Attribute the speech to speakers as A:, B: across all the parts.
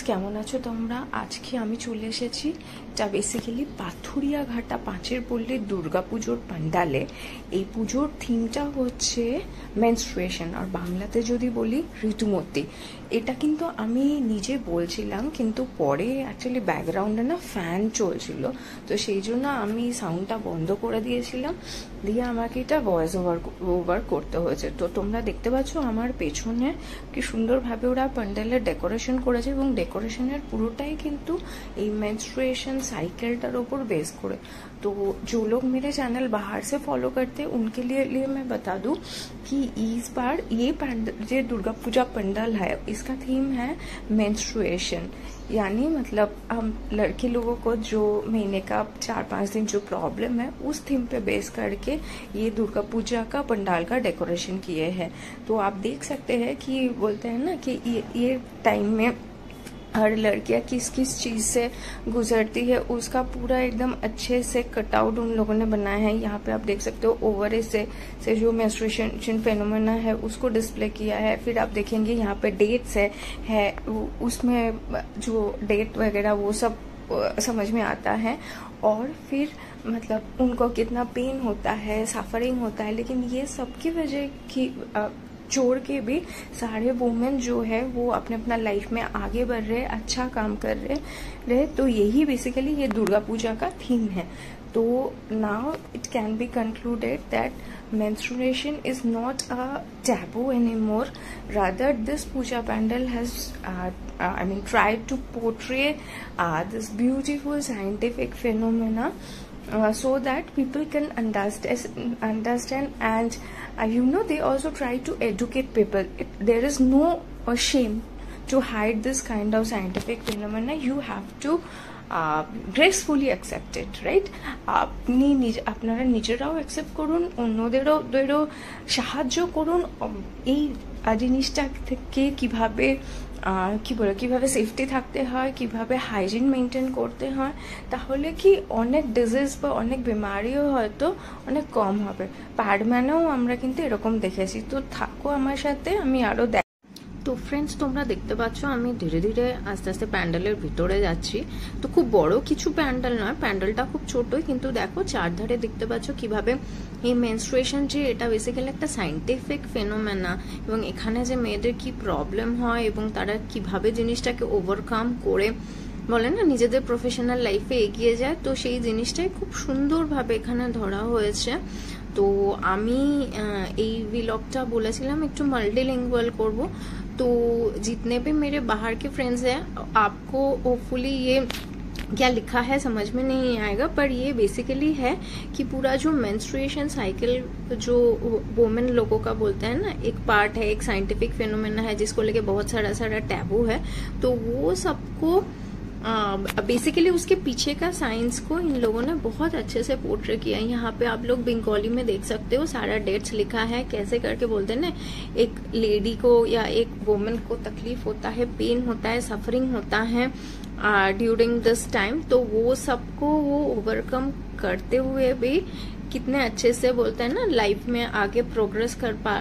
A: কেমন আছো তোমরা? আজকে আমি চলে এসেছি এটা বেসিক্যালি পাথুরিয়া ঘাটা পাঁচের পল্লীর দুর্গাপুজোর পান্ডালে। এই পুজোর থিমটা হচ্ছে মেনস্ট্রুয়েশন, আর বাংলাতে যদি বলি ঋতুমতী। এটা কিন্তু আমি নিজে বলছিলাম, কিন্তু পরে অ্যাকচুয়ালি ব্যাকগ্রাউন্ডে না ফ্যান চলছিল, তো সেই জন্য আমি সাউন্ডটা বন্ধ করে দিয়েছিলাম, দিয়ে আমাকে এটা ভয়েস ওভার করতে হয়েছে। তো তোমরা দেখতে পাচ্ছ আমার পেছনে কি সুন্দরভাবে ওরা প্যান্ডেলের ডেকোরেশন করেছে, এবং ডেकोरेशनर পুরোটাই কিন্তু এই मेंस्ट्रुएशन साइकिलটার উপর बेस করে। तो जो लोग मेरे चैनल बाहर से फॉलो करते हैं उनके लिए मैं बता दूं कि इस बार ये दुर्गा पूजा पंडाल है, इसका थीम है मेंस्ट्रुएशन, यानी मतलब हम लड़के लोगों को जो महीने का 4-5 दिन जो प्रॉब्लम है उस थीम पे बेस करके ये दुर्गा पूजा का पंडाल का डेकोरेशन किए हैं। तो आप देख सकते हैं कि बोलते हैं ना कि ये टाइम में हर लड़कियां किस किस चीज से गुजरती है उसका पूरा एकदम अच्छे से कटआउट उन लोगों ने बनाया है। यहाँ पे आप देख सकते हो ओवरेज से जो मेंस्ट्रुएशन फेनोमेना है उसको डिस्प्ले किया है। फिर आप देखेंगे यहाँ पे डेट्स है उसमें जो डेट वगैरह वो सब समझ में आता है, और फिर मतलब उनको कितना पेन होता है, सफरिंग होता है, लेकिन ये सबकी वजह की छोड़ के भी सारे वुमेन जो है वो अपने अपना लाइफ में आगे बढ़ रहे, अच्छा काम कर रहे। तो यही बेसिकली ये दुर्गा पूजा का थीम है। तो now it can be concluded that menstruation is not a taboo anymore, rather this puja pandal has tried to portray this beautiful scientific phenomena so that people can understand and they also try to educate people. There is no shame to hide this kind of scientific phenomena. You have to gracefully accepted, right? আপনি আপনারা নিজেরাও accept করুন, অন্যদেরও সাহায্য করুন এই জিনিসটা থেকে কিভাবে কিভাবে সেফটি থাকতে হয়, কিভাবে হাইজিন মেনটেন করতে হয়, তাহলে কি অনেক ডিজিজ বা অনেক বিমারিও হয়তো অনেক কম হবে। প্যাডম্যানেও আমরা কিন্তু এরকম দেখেছি। তো থাকো আমার সাথে, আমি আরো তো ফ্রেন্ডস তোমরা দেখতে পাচ্ছ আমি ধীরে ধীরে আস্তে আস্তে প্যান্ডেলের ভিতরে যাচ্ছি। তো খুব বড় কিছু প্যান্ডেল নয়, প্যান্ডেলটা খুব ছোটই, কিন্তু দেখো চারধারে দেখতে পাচ্ছ কিভাবে এই মেনস্ট্রুয়েশন যে এটা বেসিক্যালি একটা সাইন্টিফিক ফেনোমেনা, এবং এখানে যে মেয়েদের কি প্রবলেম হয় এবং তারা কিভাবে জিনিসটাকে ওভারকাম করে বলে না নিজেদের প্রফেশনাল লাইফে এগিয়ে যায়, তো সেই জিনিসটাই খুব সুন্দরভাবে এখানে ধরা হয়েছে। तो আমি এই व्लॉगটা বলেছিলাম একটু মাল্টিলিঙ্গুয়াল করব, तो जितने भी मेरे बाहर के फ्रेंड्स हैं आपको होपफुली ये क्या लिखा है समझ में नहीं आएगा, पर ये बेसिकली है कि पूरा जो मेंस्ट्रुएशन साइकिल जो वुमेन लोगों का बोलते हैं ना एक पार्ट है, एक साइंटिफिक फेनोमेना है जिसको लेके बहुत सारा टैबू है। तो वो सबको बेसिकली उसके पीछे का साइंस को इन लोगों ने बहुत अच्छे से पोर्ट्रे किया है। यहाँ पे आप लोग बंगाली में देख सकते हो, सारा डेट्स लिखा है, कैसे करके बोलते हैं ना एक लेडी को या एक वुमेन को तकलीफ होता है, पेन होता है, सफरिंग होता है ड्यूरिंग दिस टाइम, तो वो सबको वो ओवरकम करते हुए भी कितने अच्छे से बोलते हैं ना लाइफ में आगे प्रोग्रेस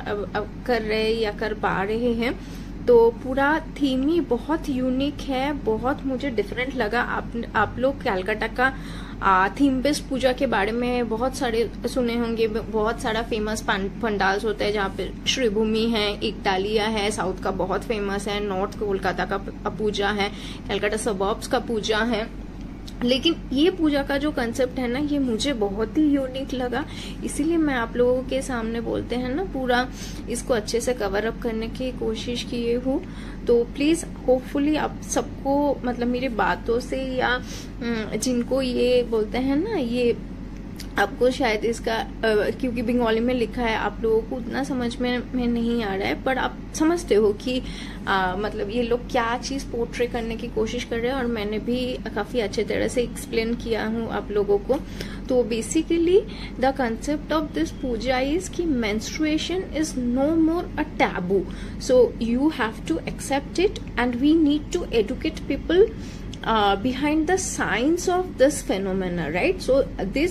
A: कर रहे या कर पा रहे हैं। तो पूरा थीम ही बहुत यूनिक है, बहुत मुझे डिफरेंट लगा। आप लोग कैलकाटा का थीम बेस्ड पूजा के बारे में बहुत सारे सुने होंगे, बहुत सारा फेमस पंडाल्स होता है जहाँ पे श्रीभूमि है, इकतालिया है, साउथ का बहुत फेमस है, नॉर्थ कोलकाता का पूजा है, कैलकाटा सबर्ब्स का पूजा है, लेकिन ये पूजा का जो कंसेप्ट है ना ये मुझे बहुत ही यूनिक लगा, इसीलिए मैं आप लोगों के सामने बोलते हैं ना पूरा इसको अच्छे से कवर अप करने की कोशिश किए हूँ। तो प्लीज होपफुली आप सबको मतलब मेरी बातों से या जिनको ये बोलते हैं ना ये आपको शायद इसका क्योंकि बंगाली में लिखा है आप लोगों को उतना समझ में नहीं आ रहा है, पर आप समझते हो कि मतलब ये लोग क्या चीज पोर्ट्रे करने की कोशिश कर रहे हैं, और मैंने भी काफी अच्छे तरह से एक्सप्लेन किया हूँ आप लोगों को। तो basically the concept of this puja is कि menstruation is no more a taboo, so you have to accept it and we need to educate people behind the science of this phenomena, right? So this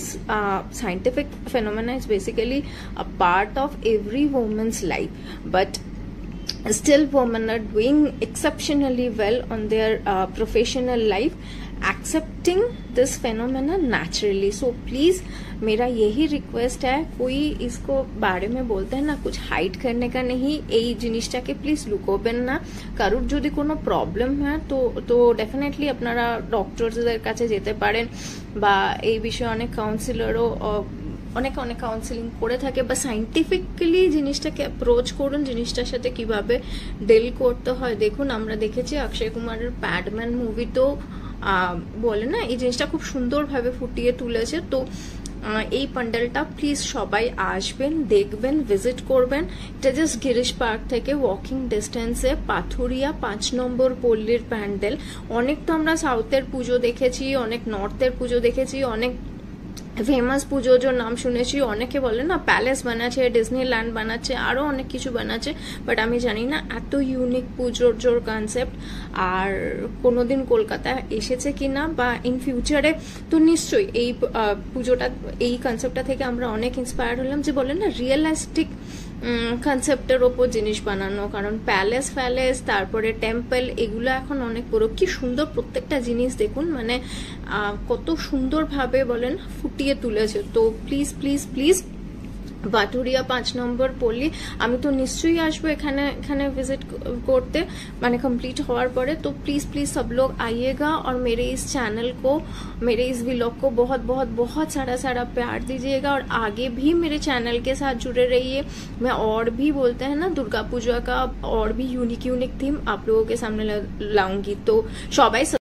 A: scientific phenomena is basically a part of every woman's life, but still women are doing exceptionally well on their professional life, accepting this phenomena naturally. So please मेरा यही request है, कोई इसको बारे में बोलते हैं ना कुछ हाइड करने का नहीं, এই জিনিসটাকে প্লিজ লুকোবেন না। কারোর যদি কোনো প্রবলেম হয় তো ডেফিনেটলি আপনারা ডক্টরদের কাছে যেতে পারেন, বা এই বিষয়ে অনেক কাউন্সিলরও অনেক কাউন্সিলিং করে থাকে, বা সাইন্টিফিক্যালি জিনিসটাকে অ্যাপ্রোচ করুন, জিনিসটার সাথে কিভাবে ডিল করতে হয়। দেখুন আমরা দেখেছি অক্ষয় কুমারের প্যাডম্যান মুভি, তো বলে না এই জিনিসটা খুব সুন্দরভাবে ফুটিয়ে তুলেছে। তো এই প্যান্ডেলটা প্লিজ সবাই আসবেন, দেখবেন, ভিজিট করবেন। এটা জাস্ট গিরিশ পার্ক থেকে ওয়াকিং ডিস্টেন্সে পাথুরিয়া 5 নম্বর পল্লীর প্যান্ডেল। অনেক তো আমরা সাউথের পুজো দেখেছি, অনেক নর্থের পুজো দেখেছি, অনেক ফেমাস পুজোর নাম শুনেছি, অনেকে বলে না প্যালেস বানাচ্ছে, ডিজনিল্যান্ড বানাচ্ছে, আরো অনেক কিছু বানাচ্ছে, বাট আমি জানি না এত ইউনিক পুজোর কনসেপ্ট আর কোনোদিন কলকাতা এসেছে কিনা, বা ইন ফিউচারে। তো নিশ্চয়ই এই পুজোটা, এই কনসেপ্টটা থেকে আমরা অনেক ইন্সপায়ার হলাম, যে বলে না রিয়েলিস্টিক কনসেপ্টের ওপর জিনিস বানানো। কারণ প্যালেস তারপরে টেম্পল এগুলো এখন অনেক বড়, কি সুন্দর প্রত্যেকটা জিনিস দেখুন, মানে কত সুন্দরভাবে বলেন ফুটিয়ে তুলেছে। তো please please please Pathuria 5 number পল্লী, আমি তো নিশ্চয়ই আসবো এখানে विजिट করতে, মানে कंप्लीट হওয়ার পরে। तो प्लीज प्लीज सब लोग आइएगा और मेरे इस चैनल को, मेरे इस व्लॉग को बहुत बहुत बहुत सारा प्यार दीजिएगा, और आगे भी मेरे चैनल के साथ जुड़े रहिए। मैं और भी बोलते हैं ना दुर्गा पूजा का और भी यूनिक थीम आप लोगों के सामने लाऊंगी। तो सबाई